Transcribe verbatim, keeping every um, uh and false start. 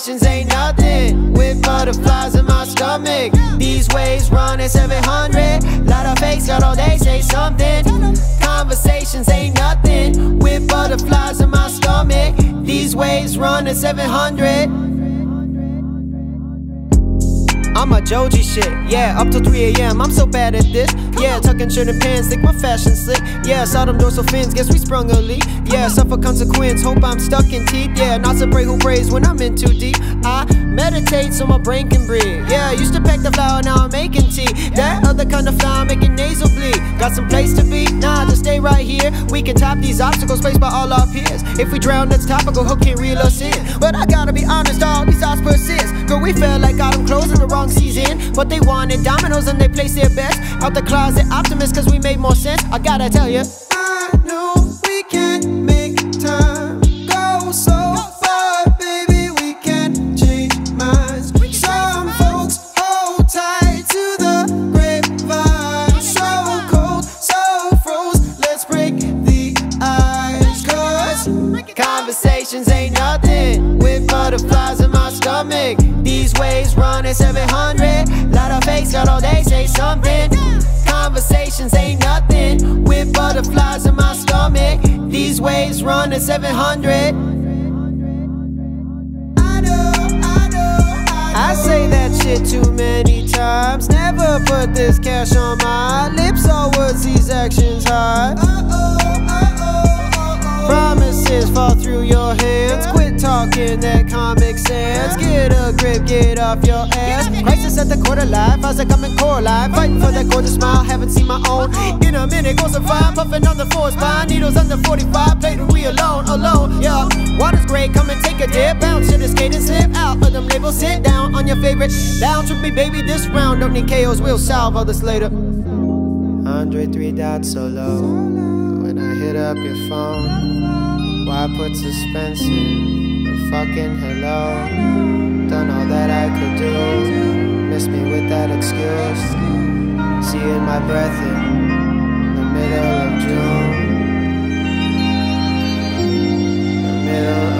Conversations ain't nothing with butterflies in my stomach. These waves run at seven hundred. Lot of fakes got all day, say something. Conversations ain't nothing with butterflies in my stomach. These waves run at seven hundred. I'm a Joji shit, yeah, up till three A M I'm so bad at this, yeah, tucking shirt and pants, think my fashion slick. Yeah, saw them dorsal fins, guess we sprung a leak. Yeah, suffer consequence, hope I'm stuck in teeth. Yeah, not to pray who prays when I'm in too deep. I meditate so my brain can breathe. Yeah, used to pack the flour, now I'm making tea. That other kind of flour making nasal bleed. Got some place to be, nah, just stay right here. We can top these obstacles faced by all our peers. If we drown, that's topical, hook can't reel us in. But I gotta be honest, all these odds persist. Girl, we felt like autumn clothes in the wrong season, but they wanted dominoes and they placed their bets. Out the closet optimist cause we made more sense. I gotta tell you, I know we can make time go so far, baby, we can change minds. Some folks hold tight to the grapevine. So cold, so froze, let's break the ice. Cause conversations ain't nothing with butterflies in my stomach. These waves run at seven hundred. Lot of fakes got all day, say something. Conversations ain't nothing with butterflies in my stomach. These waves run at seven hundred. I know, I know, I say that shit too many times. Never put this cash on my lips, all words, these actions hide. Uh-oh, uh-oh, uh-oh. Promises fall through your hands. Quit talking that comic sans. Get a grip, get off your ass. Crisis at the quarter life, I was like I'm in core life. Fighting for that gorgeous smile, haven't seen my own. In a minute, goes a fire, puffing on the force spine. Needles under forty-five, play the we alone, alone, yeah. Water's great, come and take a dip. Bounce to this cadence, slip out of them labels. Sit down on your favorite lounge with me, baby, this round. Don't need K Os, we'll solve all this later. one hundred three dots so low. When I hit up your phone, why put suspense in a fucking hello? Done all that I could do. Miss me with that excuse. Seeing my breath in the middle of June. The middle